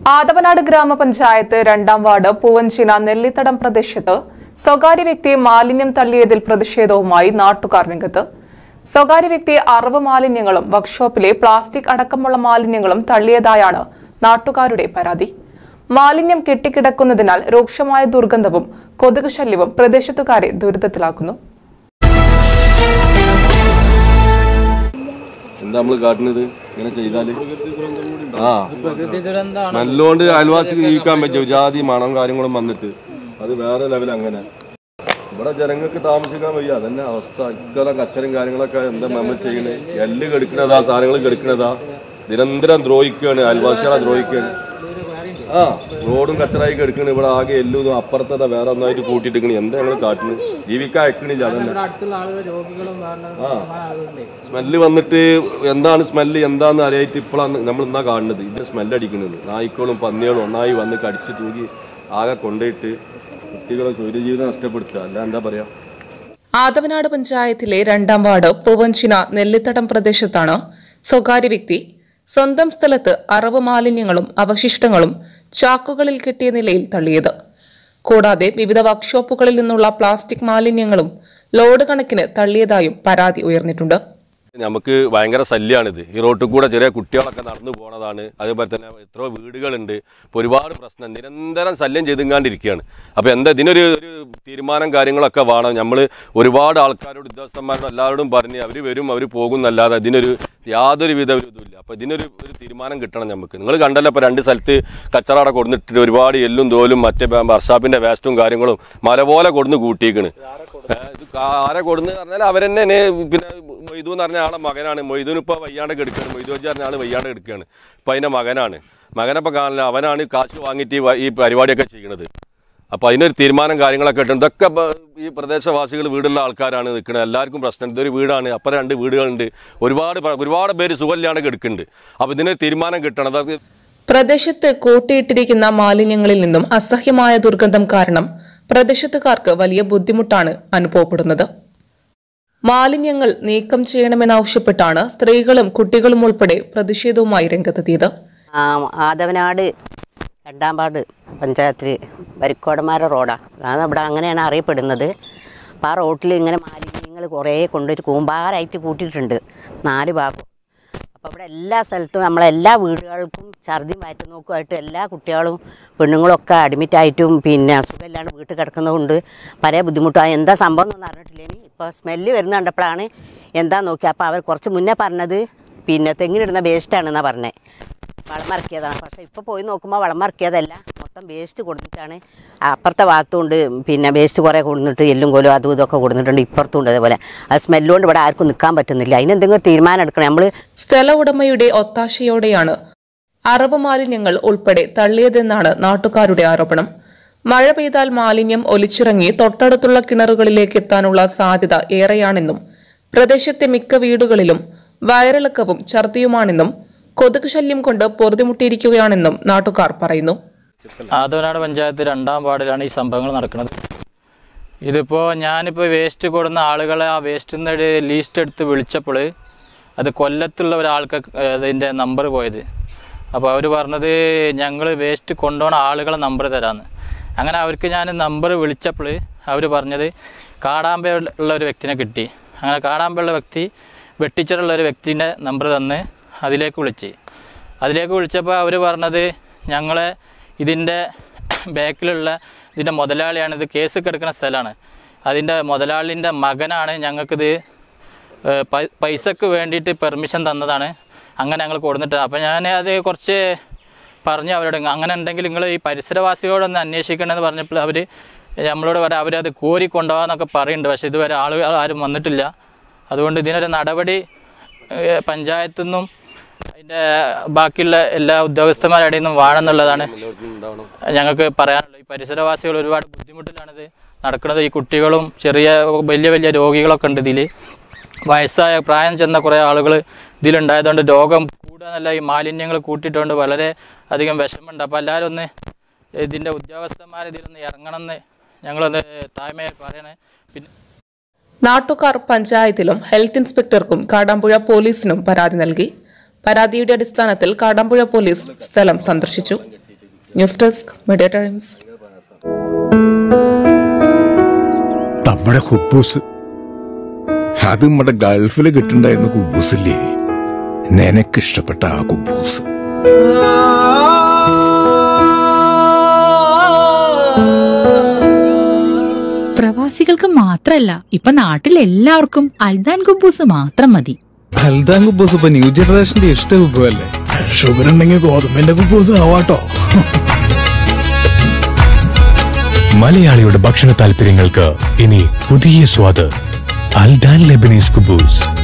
ആദവനാട് ഗ്രാമപഞ്ചായത്ത് 2ാം വാർഡ് പൂവഞ്ചിന നെല്ലിത്തടം പ്രദേശത്ത് സ്വകാര്യ വ്യക്തി മാലിന്യം തള്ളിയതിൽ പ്രതിഷേധവുമായി നാട്ടുകാർ രംഗത്ത്. സ്വകാര്യ വ്യക്തി അറവ് മാലിന്യങ്ങളും വർക്ക്ഷോപ്പിലെ പ്ലാസ്റ്റിക് അടക്കമുള്ള മാലിന്യങ്ങളും തള്ളിയതായാണ് നാട്ടുകാരുടെ പരാതി. മാലിന്യം കെട്ടിക്കിടക്കുന്നതിനാൽ രൂക്ഷമായ ദുർഗന്ധവും കൊതുക് ശല്യവും പ്രദേശത്തുകാരെ ദുരിതത്തിലാക്കുന്നു. എന്താ നമ്മൾ കാട്ടുന്നത്? ഇങ്ങനെ ചെയ്താല് സ്മെല്ലുകൊണ്ട് അയൽവാസിക്ക് ജീവിക്കാൻ പറ്റും. ജാതി മണം കാര്യങ്ങളും വന്നിട്ട് അത് വേറെ ലെവൽ. അങ്ങനെ ഇവിടെ ജനങ്ങൾക്ക് താമസിക്കാൻ വയ്യ. അതന്നെ അവസ്ഥ. ഇക്കെല്ലാം കച്ചറും കാര്യങ്ങളൊക്കെ എന്താ നമ്മൾ ചെയ്യുന്നത്? എല്ല് കെടുക്കണതാ, സാധനങ്ങൾ കെടുക്കണതാ, നിരന്തരം ദ്രോഹിക്കുകയാണ്, അയൽവാസികളെ ദ്രോഹിക്കുകയാണ്. റോഡും കച്ചറായി കെടുക്കണ്. ഇവിടെ ആകെ എല്ലും അപ്പുറത്തതാ വേറെ ഒന്നായിട്ട് കൂട്ടിയിട്ടിരിക്കണി. എന്താ ഞങ്ങൾ കാട്ടുന്നത്? ജീവിക്കാൻ അയക്കണില്ല. അതന്നെ സ്മെല്ല് വന്നിട്ട് എന്താണ് സ്മെല്ല് എന്താന്ന് അറിയായിട്ട് ഇപ്പോഴാണ് നമ്മൾ എന്നാ കാണുന്നത്. ഇതിന്റെ സ്മെല്ലടിക്കുന്നത് നായ്ക്കളും പന്നികളും ഒന്നായി വന്ന് കടിച്ചു തൂക്കി ആകെ കൊണ്ടുപോയിട്ട് കുട്ടികളെ സ്വൈര്യജീവിതം നഷ്ടപ്പെടുത്തുക. അല്ല എന്താ പറയാ. ആദവനാട് പഞ്ചായത്തിലെ 2ാം വാർഡ് പൂവഞ്ചിന നെല്ലിത്തടം പ്രദേശത്താണ് സ്വകാര്യ വ്യക്തി സ്വന്തം സ്ഥലത്ത് അറവ് മാലിന്യങ്ങളും അവശിഷ്ടങ്ങളും ചാക്കുകളിൽ കെട്ടിയ നിലയിൽ തള്ളിയത്. കൂടാതെ വിവിധ വർക്ക്ഷോപ്പുകളിൽ നിന്നുള്ള പ്ലാസ്റ്റിക് മാലിന്യങ്ങളും ലോഡ് കണക്കിന് തള്ളിയതായും പരാതി ഉയർന്നിട്ടുണ്ട്. നമുക്ക് ഭയങ്കര ശല്യമാണിത്. ഈ റോട്ടിൽ കൂടെ ചെറിയ കുട്ടികളൊക്കെ നടന്നു പോണതാണ്. അതേപോലെ തന്നെ എത്രയോ വീടുകളുണ്ട്. ഇപ്പോൾ ഒരുപാട് പ്രശ്നം നിരന്തരം ശല്യം ചെയ്തുകൊണ്ടിരിക്കുകയാണ്. അപ്പോൾ എന്താ ഇതിനൊരു തീരുമാനം കാര്യങ്ങളൊക്കെ വേണം. നമ്മൾ ഒരുപാട് ആൾക്കാരോട് ഉദ്യോഗസ്ഥന്മാരോട് എല്ലാവരോടും പറഞ്ഞ് അവർ വരും, അവർ പോകും എന്നല്ലാതെ ഇതിനൊരു യാതൊരു വിധ ഒരു ഇതുമില്ല. അപ്പോൾ ഇതിനൊരു തീരുമാനം കിട്ടണം നമുക്ക്. നിങ്ങൾ കണ്ടല്ലോ ഇപ്പോൾ 2 സ്ഥലത്ത് കച്ചറാടെ കൊടുത്തിട്ട് ഒരുപാട് എല്ലും തോലും മറ്റേ വർഷാപ്പിൻ്റെ വേസ്റ്റും കാര്യങ്ങളും മല പോലെ കൊടുന്ന് കൂട്ടിയിരിക്കണ്. ആരെ കൊടുന്ന് പറഞ്ഞാൽ അവരെന്നെ പിന്നെ മൊയ്തു എന്ന് പറഞ്ഞ ആളെ മകനാണ്. മൊയ്തുവിന് ഇപ്പോൾ വയ്യാണ്ട് കിടക്കുകയാണ്. മൊയ്തു വെച്ച് പറഞ്ഞ ആൾ വയ്യാണ്ട് കിടക്കുകയാണ്. ഇപ്പം അതിൻ്റെ മകനാണ്. മകനപ്പോൾ കാണില്ല. അവനാണ് കാശ് വാങ്ങിയിട്ട് ഈ പരിപാടിയൊക്കെ ചെയ്യണത്. അപ്പോൾ അതിനൊരു തീരുമാനം കാര്യങ്ങളൊക്കെ ഇട്ടുണ്ട്. ഇതൊക്കെ ഈ പ്രദേശവാസികൾ വീടുള്ള ആൾക്കാരാണ് നിൽക്കുന്നത്. എല്ലാവർക്കും പ്രശ്നം. ഇതൊരു വീടാണ്, അപ്പുറം 2 വീടുകളുണ്ട്. ഒരുപാട് പേര് സുഖമില്ലാണ്ട് കിടക്കുന്നുണ്ട്. അപ്പോൾ ഇതിനൊരു തീരുമാനം കിട്ടണം. അതൊക്കെ പ്രദേശത്ത് കൂട്ടിയിട്ടിരിക്കുന്ന മാലിന്യങ്ങളിൽ നിന്നും അസഹ്യമായ ദുർഗന്ധം കാരണം പ്രദേശത്തുകാർക്ക് വലിയ ബുദ്ധിമുട്ടാണ് അനുഭവപ്പെടുന്നത്. മാലിന്യങ്ങൾ നീക്കം ചെയ്യണമെന്നാവശ്യപ്പെട്ടാണ് സ്ത്രീകളും കുട്ടികളും ഉൾപ്പെടെ പ്രതിഷേധവുമായി രംഗത്തെത്തിയത്. ആദവനാട് 2ാം വാർഡ് പഞ്ചായത്തിൽ വരിക്കോടന്മാരുടെ റോഡാണ്. അതാണ് ഇവിടെ അങ്ങനെയാണ് അറിയപ്പെടുന്നത്. അപ്പോൾ ആ റോട്ടിൽ ഇങ്ങനെ മാലിന്യങ്ങൾ കുറേ കൊണ്ടുപോയിട്ട് കൂമ്പാരായിട്ട് കൂട്ടിയിട്ടുണ്ട് 4 ഭാഗം. അപ്പോൾ ഇവിടെ എല്ലാ സ്ഥലത്തും നമ്മളെല്ലാ വീടുകൾക്കും ഛർദിയും വയറ്റുനോക്കുമായിട്ട് എല്ലാ കുട്ടികളും പെണ്ണുങ്ങളൊക്കെ അഡ്മിറ്റായിട്ടും പിന്നെ സുഖമില്ലാണ്ട് വീട്ടിൽ കിടക്കുന്നതുകൊണ്ട് പല ബുദ്ധിമുട്ടാണ്. എന്താ സംഭവം എന്നൊന്നും അറിഞ്ഞിട്ടില്ലേനി. ഇപ്പോൾ സ്മെല്ല് വരുന്ന കണ്ടപ്പോഴാണ് എന്താ നോക്കി. അപ്പോൾ അവർ കുറച്ച് മുന്നേ പറഞ്ഞത് പിന്നെ തെങ്ങിനിടുന്ന വേസ്റ്റാണെന്നാണ് പറഞ്ഞത്. വളം മറക്കിയതാണ്. പക്ഷേ ഇപ്പോൾ പോയി നോക്കുമ്പോൾ വളം മറക്കിയതല്ല, മൊത്തം വേസ്റ്റ് കൊടുത്തിട്ടാണ്. അപ്പുറത്തെ ഭാഗത്തുകൊണ്ട് പിന്നെ വേസ്റ്റ് കുറേ കൊടുത്തിട്ട് എല്ലും കോലും അതും ഇതൊക്കെ കൊടുത്തിട്ടുണ്ട്. ഇപ്പുറത്തും ഉണ്ട് അതേപോലെ. അത് സ്മെല്ലുകൊണ്ട് ഇവിടെ ആർക്കും നിൽക്കാൻ പറ്റുന്നില്ല. അതിനെന്തെങ്കിലും തീരുമാനം എടുക്കണം. നമ്മൾ സ്ഥല ഉടമയുടെ ഒത്താശയോടെയാണ് അറവ് മാലിന്യങ്ങൾ ഉൾപ്പെടെ തള്ളിയതെന്നാണ് നാട്ടുകാരുടെ ആരോപണം. മഴ പെയ്താൽ മാലിന്യം ഒലിച്ചിറങ്ങി തൊട്ടടുത്തുള്ള കിണറുകളിലേക്ക് എത്താനുള്ള സാധ്യത ഏറെയാണെന്നും പ്രദേശത്തെ മിക്ക വീടുകളിലും വയറിളക്കവും ഛർദിയുമാണെന്നും കൊതുക് ശല്യം കൊണ്ട് പൊറുതിമുട്ടിയിരിക്കുകയാണെന്നും നാട്ടുകാർ പറയുന്നു. ആദവനാട് പഞ്ചായത്ത് 2ാം വാർഡിലാണ് ഈ സംഭവങ്ങൾ നടക്കുന്നത്. ഇതിപ്പോൾ ഞാനിപ്പോൾ വേസ്റ്റ് കൊടുന്ന ആളുകളെ ആ വേസ്റ്റിൽ നിന്ന് ലീസ്റ്റ് എടുത്ത് വിളിച്ചപ്പോൾ അത് കൊല്ലത്തുള്ള ഒരാൾക്ക് അതിൻ്റെ നമ്പർ പോയത്. അപ്പോൾ അവർ പറഞ്ഞത് ഞങ്ങൾ വേസ്റ്റ് കൊണ്ടുപോകുന്ന ആളുകളെ നമ്പർ തരാമെന്ന്. അങ്ങനെ അവർക്ക് ഞാൻ നമ്പർ വിളിച്ചപ്പോൾ അവർ പറഞ്ഞത് കാടാമ്പയുള്ള ഒരു വ്യക്തിനെ കിട്ടി. അങ്ങനെ കാടാമ്പയുള്ള വ്യക്തി വെട്ടിച്ചിട്ടുള്ള ഒരു വ്യക്തിൻ്റെ നമ്പർ തന്ന് അതിലേക്ക് വിളിച്ചപ്പോൾ അവർ പറഞ്ഞത് ഞങ്ങളെ ഇതിൻ്റെ ബാക്കിലുള്ള ഇതിൻ്റെ മുതലാളിയാണ്. ഇത് കേസ് കിടക്കുന്ന സ്ഥലമാണ്. അതിൻ്റെ മുതലാളിൻ്റെ മകനാണ് ഞങ്ങൾക്കിത് പൈസക്ക് വേണ്ടിയിട്ട് പെർമിഷൻ തന്നതാണ്. അങ്ങനെ ഞങ്ങൾ കൊടുത്തിട്ട് അപ്പോൾ ഞാൻ അത് കുറച്ച് പറഞ്ഞു അവരോട്, അങ്ങനെ ഉണ്ടെങ്കിൽ നിങ്ങൾ ഈ പരിസരവാസികളോടൊന്ന് അന്വേഷിക്കണമെന്ന് പറഞ്ഞപ്പോൾ അവർ നമ്മളോട് പറയാം അവരത് കോരി കൊണ്ടുപോകാമെന്നൊക്കെ പറയുന്നുണ്ട്. പക്ഷേ ഇതുവരെ ആളുകൾ ആരും വന്നിട്ടില്ല. അതുകൊണ്ട് ഇതിനൊരു നടപടി പഞ്ചായത്തു നിന്നും അതിൻ്റെ ബാക്കിയുള്ള എല്ലാ ഉദ്യോഗസ്ഥന്മാരുടെ നിന്നും വേണമെന്നുള്ളതാണ് ഞങ്ങൾക്ക് പറയാനുള്ളത്. ഈ പരിസരവാസികൾ ഒരുപാട് ബുദ്ധിമുട്ടിലാണിത് നടക്കുന്നത്. ഈ കുട്ടികളും വലിയ രോഗികളൊക്കെ ഉണ്ട്. ഇതിൽ വയസ്സായ പ്രായം ചെന്ന കുറേ ആളുകൾ ഇതിലുണ്ടായതുകൊണ്ട് രോഗം കൂടുതലല്ല ഈ മാലിന്യങ്ങൾ കൂട്ടിയിട്ടുണ്ട് വളരെ അധികം വിഷമമുണ്ട്. അപ്പോൾ എല്ലാവരും ഒന്ന് ഇതിൻ്റെ ഉദ്യോഗസ്ഥന്മാർ ഇതിലൊന്ന് ഇറങ്ങണമെന്ന് ഞങ്ങളൊന്ന് താഴ്മയായി പറയണേ. പിന്നെ നാട്ടുകാർ പഞ്ചായത്തിലും ഹെൽത്ത് ഇൻസ്പെക്ടർക്കും കാടാമ്പുഴ പോലീസിനും പരാതി നൽകി. പരാതിയുടെ അടിസ്ഥാനത്തിൽ കാടാമ്പുഴ പോലീസ് സ്ഥലം സന്ദർശിച്ചു. News desk media times. നമ്മുടെ കുബൂസ് അത് നമ്മുടെ ഗൾഫിൽ കിട്ടുണ്ടായിരുന്ന കുബൂസില്ലേ, നിനക്കിഷ്ടപ്പെട്ട ആ കുബൂസ്. പ്രവാസികൾക്ക് മാത്രല്ല, ഇപ്പൊ നാട്ടിൽ എല്ലാവർക്കും അൽദാൻ കുബൂസ് മാത്രം മതി. അൽദാൻ കുബൂസ് ഇപ്പൊ ന്യൂ ജനറേഷന്റെ ഇഷ്ട കുബുവല്ലേ. ഷുഗർ ഉണ്ടെങ്കിൽ ഗോതമ്പിന്റെ കുബൂസ് ആവാട്ടോ. മലയാളിയുടെ ഭക്ഷണ താല്പര്യങ്ങൾക്ക് ഇനി പുതിയ സ്വാദ്. അൽദാൻ ലെബനീസ് കുബൂസ്.